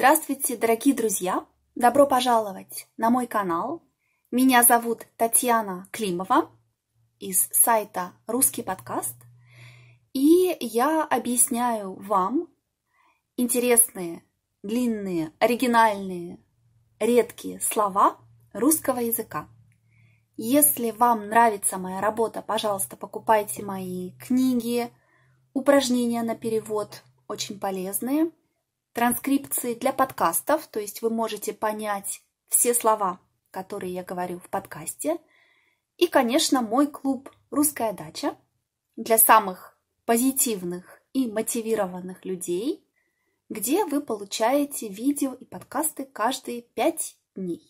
Здравствуйте, дорогие друзья! Добро пожаловать на мой канал. Меня зовут Татьяна Климова из сайта «Русский подкаст». И я объясняю вам интересные, длинные, оригинальные, редкие слова русского языка. Если вам нравится моя работа, пожалуйста, покупайте мои книги, упражнения на перевод, очень полезные, транскрипции для подкастов, то есть вы можете понять все слова, которые я говорю в подкасте. И, конечно, мой клуб «Русская дача» для самых позитивных и мотивированных людей, где вы получаете видео и подкасты каждые 5 дней.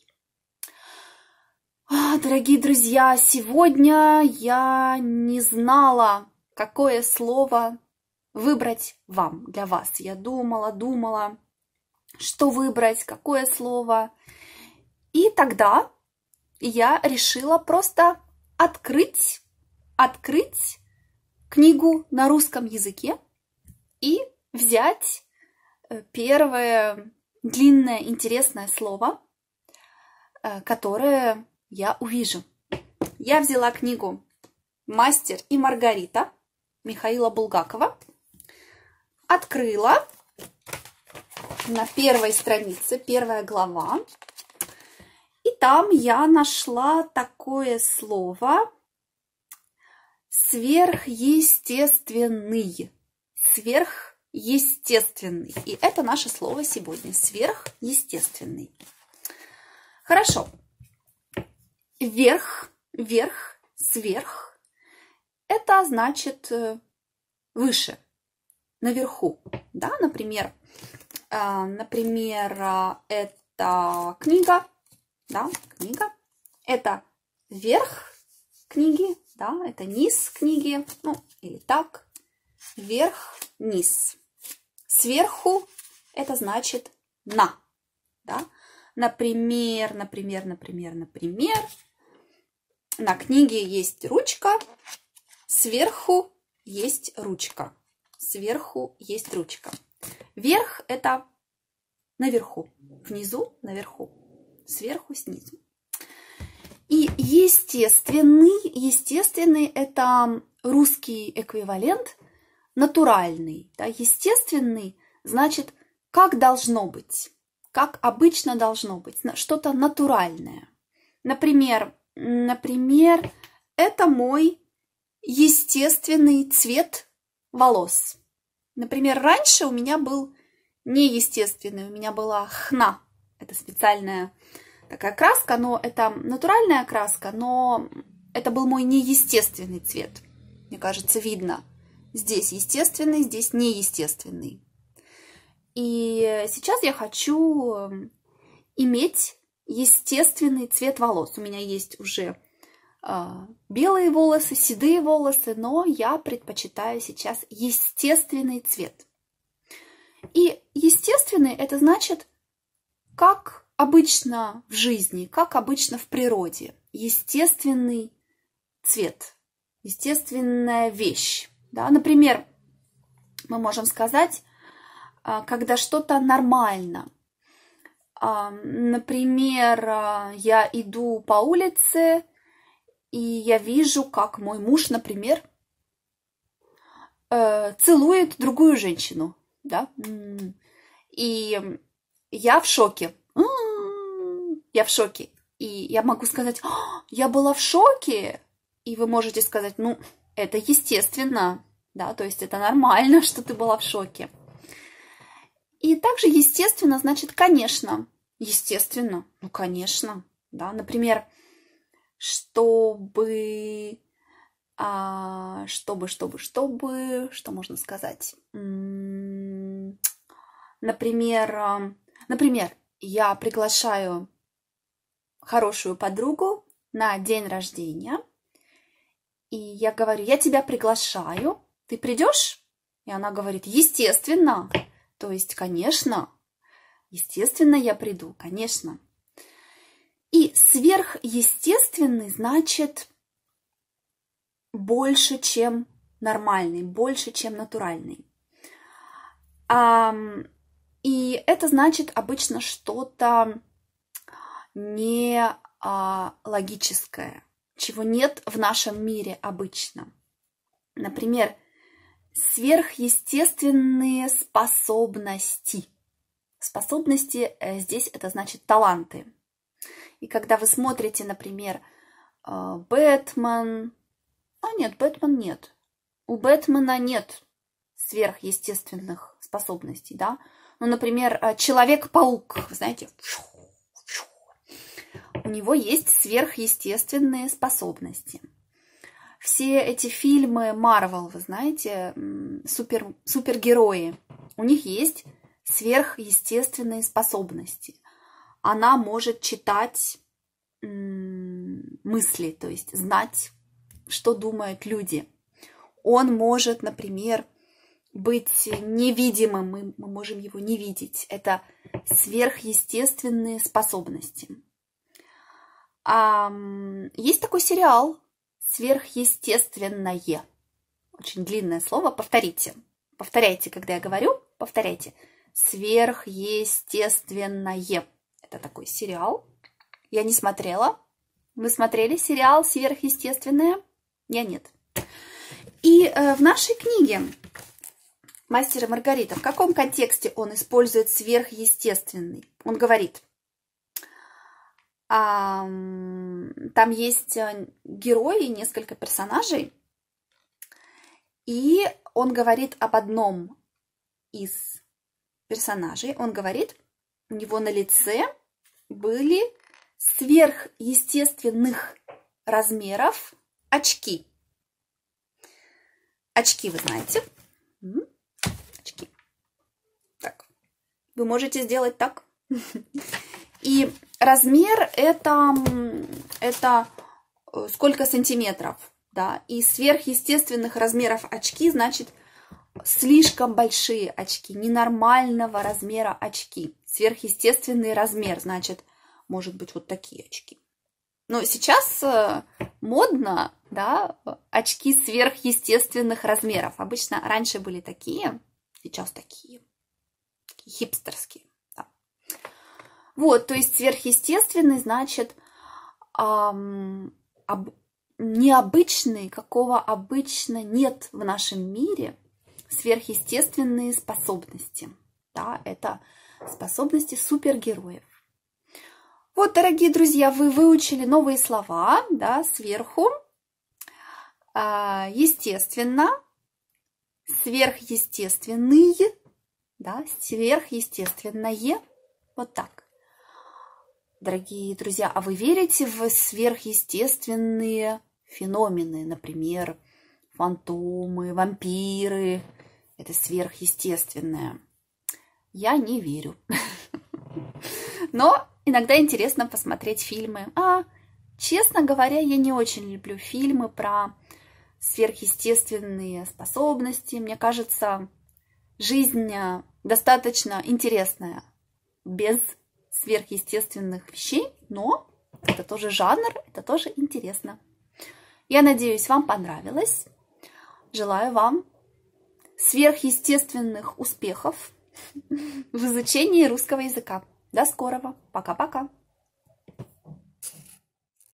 Дорогие друзья, сегодня я не знала, какое слово выбрать вам, для вас. Я думала, что выбрать, какое слово. И тогда я решила просто открыть книгу на русском языке и взять первое длинное интересное слово, которое я увижу. Я взяла книгу «Мастер и Маргарита» Михаила Булгакова, открыла на первой странице, первая глава, и там я нашла такое слово «сверхъестественный». Сверхъестественный. И это наше слово сегодня. Сверхъестественный. Хорошо. Вверх, сверх. Это значит выше, наверху. Да, например, это книга, да, книга. Это верх книги, да, это низ книги, ну, или так. Вверх, низ. Сверху это значит на, да. Например, на книге есть ручка, сверху есть ручка. Сверху есть ручка. Вверх это наверху, внизу, наверху, сверху, снизу. И естественный это русский эквивалент натуральный. Да? Естественный значит, как должно быть. Как обычно должно быть, что-то натуральное. Например, это мой естественный цвет волос. Например, раньше у меня был неестественный, у меня была хна. Это специальная такая краска, но это натуральная краска, но это был мой неестественный цвет. Мне кажется, видно. Здесь естественный, здесь неестественный. И сейчас я хочу иметь естественный цвет волос. У меня есть уже белые волосы, седые волосы, но я предпочитаю сейчас естественный цвет. И естественный это значит, как обычно в жизни, как обычно в природе. Естественный цвет, естественная вещь. Да? Например, мы можем сказать, когда что-то нормально. Например, я иду по улице, и я вижу, как мой муж, например, целует другую женщину. Да? И я в шоке. Я в шоке. И я могу сказать, я была в шоке. И вы можете сказать, ну, это естественно. Да? То есть это нормально, что ты была в шоке. И также естественно значит конечно. Естественно, ну конечно. Да? Например, что можно сказать? Например, я приглашаю хорошую подругу на день рождения, и я говорю, я тебя приглашаю, ты придешь? И она говорит, естественно, то есть, конечно, естественно, я приду, конечно. И сверхъестественный значит больше, чем нормальный, больше, чем натуральный. И это значит обычно что-то не логическое, чего нет в нашем мире обычно. Например, сверхъестественные способности. Способности здесь это значит таланты. И когда вы смотрите, например, Бэтмен... нет, Бэтмен нет. У Бэтмена нет сверхъестественных способностей, да? Ну, например, Человек-паук, вы знаете, у него есть сверхъестественные способности. Все эти фильмы Marvel, вы знаете, супергерои, у них есть сверхъестественные способности. Она может читать мысли, то есть знать, что думают люди. Он может, например, быть невидимым, мы можем его не видеть. Это сверхъестественные способности. Есть такой сериал «Сверхъестественное». Очень длинное слово. Повторите. Повторяйте, когда я говорю. Повторяйте. «Сверхъестественное». Это такой сериал. Я не смотрела. Вы смотрели сериал «Сверхъестественное»? Я нет. И в нашей книге «Мастер и Маргарита» в каком контексте он использует сверхъестественный? Он говорит... Там есть герои, несколько персонажей, и он говорит об одном из персонажей. Он говорит, у него на лице были сверхъестественных размеров очки. Очки, вы знаете. Очки. Так. Вы можете сделать так. И размер это сколько сантиметров, да, и сверхъестественных размеров очки значит слишком большие очки, ненормального размера очки. Сверхъестественный размер значит, может быть, вот такие очки. Но сейчас модно, да, очки сверхъестественных размеров. Обычно раньше были такие, сейчас такие хипстерские. Вот, то есть сверхъестественный значит необычный, какого обычно нет в нашем мире, сверхъестественные способности. Да, это способности супергероев. Вот, дорогие друзья, вы выучили новые слова, да, сверху, естественно, сверхъестественный, да, сверхъестественное, вот так. Дорогие друзья, а вы верите в сверхъестественные феномены, например, фантомы, вампиры? Это сверхъестественное. Я не верю. Но иногда интересно посмотреть фильмы. Честно говоря, я не очень люблю фильмы про сверхъестественные способности. Мне кажется, жизнь достаточно интересная без сверхъестественных вещей, но это тоже жанр, это тоже интересно. Я надеюсь, вам понравилось. Желаю вам сверхъестественных успехов в изучении русского языка. До скорого. Пока-пока.